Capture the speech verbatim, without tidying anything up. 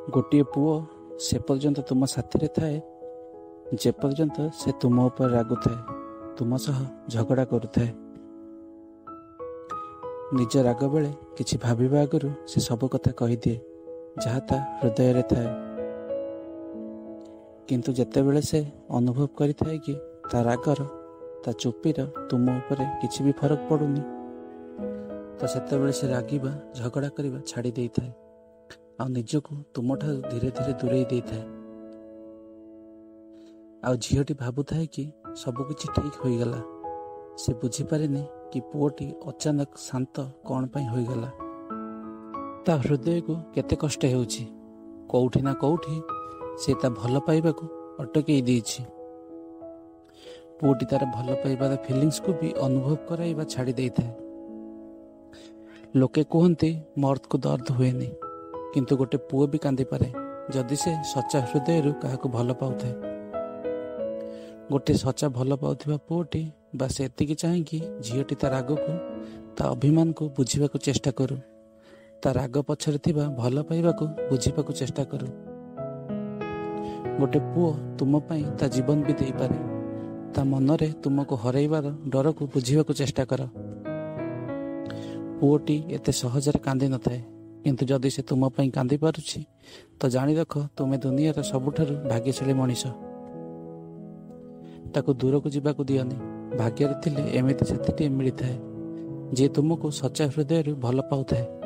गोटे पुओ से पर्यंत तुम साथी थाए जे पर्यंत से तुम ऊपर रागुए तुम सह झगड़ा करुए। निज राग बेले किछि भाविबा आगु से सब कथा कहीदिए जहाँ ता हृदय रे थाए, किंतु जेतेबेले से अनुभव करिथाए कि ता रागर ता चुप्पीर तुम ऊपर किछि भी फरक पड़ुनी, तो सेतेबेले से रागिबा झगड़ा करिबा छाड़ी देइथाए आ निजको तुम ठारू धीरे धीरे दूरेई देइथाए। आ झीटी भाबुथाए कि सबकिछि ठीक होईगला। से बुझीपारेनि कि पुओटी अचानक शांत कौन पाई होईगला। ता हृदय को केते कष्ट हेउछि, कोउठी ना कोउठी से ता भल पाइबाकू अटकई देइछि। पुओटी तार भल पाइबार फिलिंग्स को भी अनुभव कराइबा छाड़ी देइथाए। लोके कहते मर्द को दर्द हुएनी, किंतु गोटे पुओ भी कांदी पारे जदि से सच्चा हृदय रु काहाकू भल पाउथाए। गोटे सच्चा भल पाउथिबा पुओटी बास एतिकी चाहे कि झीटी ता राग को ता अभिमान को बुझीबा को चेष्टा करू, ता राग पछरे थिबा भल पाइबा को बुझीबा को चेष्टा करू। गोटे पुओ तुम पाई ता जीवन भी देई पारे, ता मनरे तुमको हरैबार डर को बुझीबा को चेष्टा कर। पुओटी एते सहजरे कांदी न थाए, किंतु जदि से तुम पाई कांदी पारुछि तो जानि रख तुमे दुनियार सबुठारु भाग्यशाली मनीष। ताको दूर को जीवाकू दियनी, भाग्य थिले एमिति साथीटे मिली थाए जे तुमको सच्चा हृदय भल पाउथाए।